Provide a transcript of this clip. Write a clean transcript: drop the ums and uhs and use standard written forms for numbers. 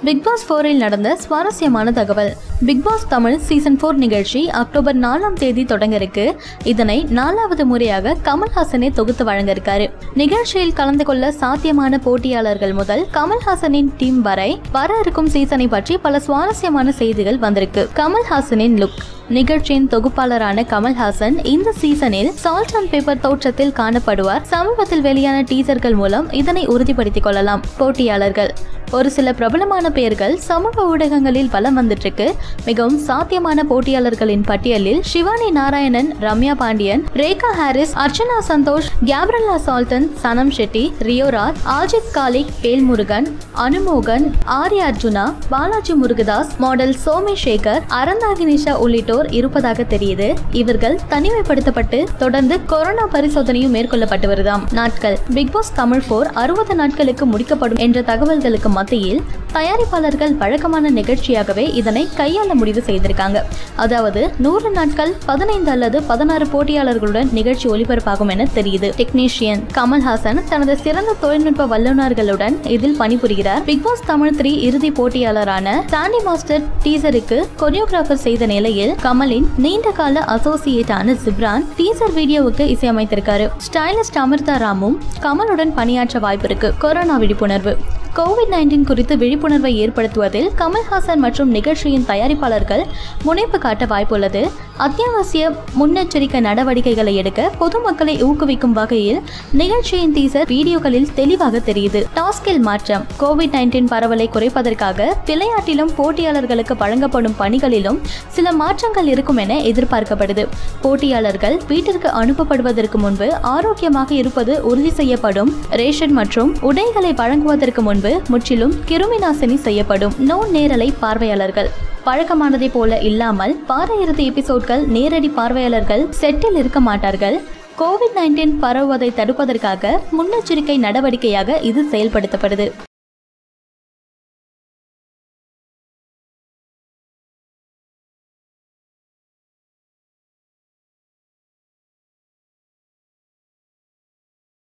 Big pass 4 இல் நடந்த சுவாரஸ்யமான தகவல். பிக் பாஸ் தமிழ் சீசன் 4 நிகழ்ச்சி அக்டோபர் 4ஆம் தேதி தொடங்க இருக்கு. இதனை 4வது முறையாக கமல்ஹாசனே தொகுத்து வழங்க இருக்காரு. நிகழ்ச்சியில் கலந்து கொள்ள சாத்தியமான போட்டியாளர்கள் முதல் கமல்ஹாசனின் டீம் வரை வர இருக்கும் சீசனை பற்றி பல சுவாரஸ்யமான செய்திகள் வந்திருக்கு. கமல்ஹாசனின் லுக். நிகழ்ச்சியின் தொகுப்பாளரான கமல்ஹாசன் இந்த சீசனில் சால்ட் அண்ட் பேப்பர் தோற்றத்தில் காணப்படுவார். சமீபத்தில் வெளியான டீசர்கள் மூலம் இதனை உறுதிப்படுத்திக் கொள்ளலாம். போட்டியாளர்கள். ஒரு சில பிரபலமான பெயர்கள் சமூக ஊடகங்களில் வலம் வந்துட்டு இருக்கு. மிகவும் சாத்தியமான போட்டியாளர்களின் பட்டியலில் Shivani Narayanan, Ramya Pandian, Rekha Harris, Archana Santhosh, Gabriella Charlton, Sanam Shetty, Rio Raj, Aajeedh Khalique, Velmurugan, அனுமோகன், ஆர்யா அர்ஜுனா, பாலாஜி முருகதாஸ், மாடல் சோமி சேகர், அறந்தாகினிஷா உள்ளிட்டோர் இருப்பதாக தெரியுது. இவர்கள் தனிமைப்படுத்தப்பட்டு தொடர்ந்து கொரோனா பரிசோதனையும் மேற்கொள்ளப்பட்டு வருதாம். நாட்கள். பிக் பாஸ் தமிழ் 4 60 நாட்களுக்கு முடிக்கப்படும் என்ற தகவல்களுக்கு மத்தியில் தயாரிப்பாளர்கள் வழக்கமான நிகழ்ச்சியாகவே இதனை கையாள முடிவு செய்திருக்காங்க. அதாவது 100 நாட்கள் 15 அல்லது 16 போட்டியாளர்களுடன் நிகழ்ச்சி ஒளிபரப்பாகும் என தெரியுது. டெக்னீஷியன். கமல்ஹாசன் தனது சிறந்த தொழில்நுட்ப வல்லுநர்களுடன் இதில் பணிபுரிகிறார். பிக் பாஸ் தமிழ் 3 இறுதி போட்டியாளரான சாண்டி மாஸ்டர் டீசருக்கு கொரியோகிராஃபர் செய்த நிலையில் கமலின் நீண்ட கால அசோசியேட்டான ஜிப்ரான் டீசர் வீடியோவுக்கு இசையமைத்திருக்காரு. ஸ்டைலிஸ்ட் அமிர்தா ராமும் கமலுடன் பணியாற்ற வாய்ப்பு இருக்கு. கொரோனா விழிப்புணர்வு. கோவிட்-19 குறித்து விழிப்புணர்வை ஏற்படுத்துவதில் கமல்ஹாசன் மற்றும் நிகழ்ச்சியின் தயாரிப்பாளர்கள் முனைப்பு காட்ட வாய்ப்புள்ளது. அத்தியாவசிய முன்னெச்சரிக்கை நடவடிக்கைகளை எடுக்க பொதுமக்களை ஊக்குவிக்கும் வகையில் நிகழ்ச்சியின் டீசர் வீடியோக்களில் தெளிவாக தெரியுது. டாஸ்கில் மாற்றம். கோவிட்-19 பரவலை குறைப்பதற்காக விளையாட்டிலும் போட்டியாளர்களுக்கு வழங்கப்படும் பணிகளிலும் சில மாற்றங்கள் இருக்கும் என எதிர்பார்க்கப்படுது. போட்டியாளர்கள் வீட்டிற்கு அனுப்பப்படுவதற்கு முன்பு ஆரோக்கியமாக இருப்பது உறுதி செய்யப்படும். ரேஷன் மற்றும் உடைகளை வழங்குவதற்கு முன்பு முற்றிலும் கிருமி நாசினி செய்யப்படும். நேரலை பார்வையாளர்கள். பழக்கமானதை போல இல்லாமல் வார இறுதி எபிசோட்கள் நேரடி பார்வையாளர்கள் செட்டில் இருக்க மாட்டார்கள். கோவிட்-19 பரவுவதை தடுப்பதற்காக முன்னெச்சரிக்கை நடவடிக்கையாக இது செயல்படுத்தப்படுது.